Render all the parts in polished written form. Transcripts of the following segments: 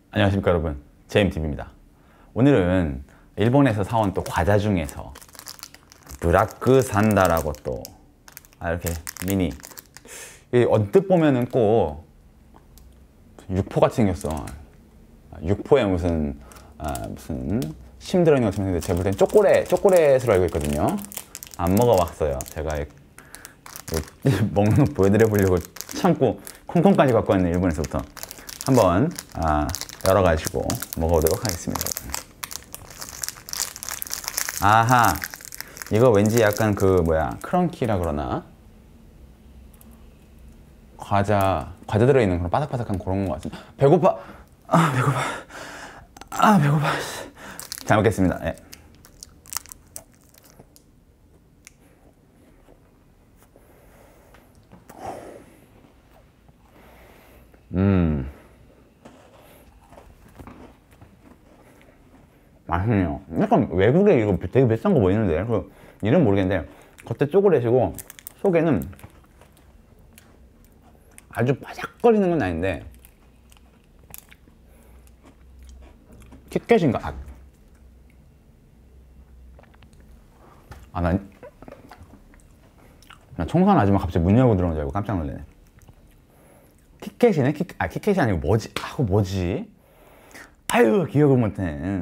안녕하십니까 여러분, JMTV입니다. 오늘은 일본에서 사온 또 과자 중에서 브라크 산다라고 또 이렇게 미니, 언뜻 보면은 꼭 육포같이 생겼어. 육포에 무슨 심 들어있는 것처럼 생겼는데 제가 볼 땐 초콜릿으로 알고 있거든요. 안 먹어봤어요. 제가 먹는 거 보여드려 보려고 참고 콩콩까지 갖고 왔는 일본에서부터 한번 열어가지고 먹어보도록 하겠습니다. 아하, 이거 왠지 약간 크런키라 그러나 과자 들어있는 그런 바삭바삭한 그런 거 같은데. 배고파. 배고파. 잘 먹겠습니다. 예. 맛있네요. 약간 외국에 이거 되게 비싼 거 보이는데, 그 이름 모르겠는데 겉에 초콜릿이고 속에는 아주 바삭거리는 건 아닌데 킷캣인가? 나 청소하는 아줌마 갑자기 문 열고 들어온 줄 알고 깜짝 놀래네. 킷캣이네? 킷캣이 아니고 뭐지? 아유, 기억을 못해.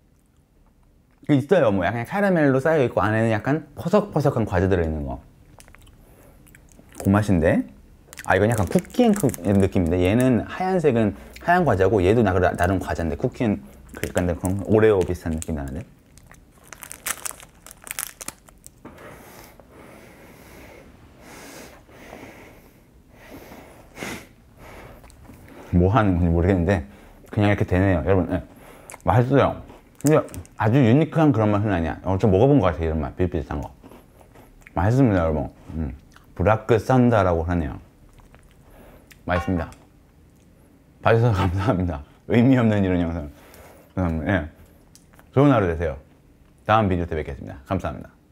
있어요. 약간 카라멜로 쌓여있고 안에는 약간 퍼석퍼석한 과자 들어있는 거. 그 맛인데? 이건 약간 쿠키앤크 느낌인데, 얘는 하얀색은 하얀 과자고 얘도 나름 과자인데, 쿠키앤 약간 그런 오레오 비슷한 느낌이 나는데. 뭐 하는 건지 모르겠는데 그냥 이렇게 되네요. 여러분, 네. 맛있어요. 근데 아주 유니크한 그런 맛은 아니야. 좀 먹어본 것 같아요. 이런 맛 비슷비슷한 거 맛있습니다 여러분. 브라크 산다라고 하네요. 맛있습니다. 봐주셔서 감사합니다. 의미 없는 이런 영상. 좋은 하루 되세요. 다음 비디오 때 뵙겠습니다. 감사합니다.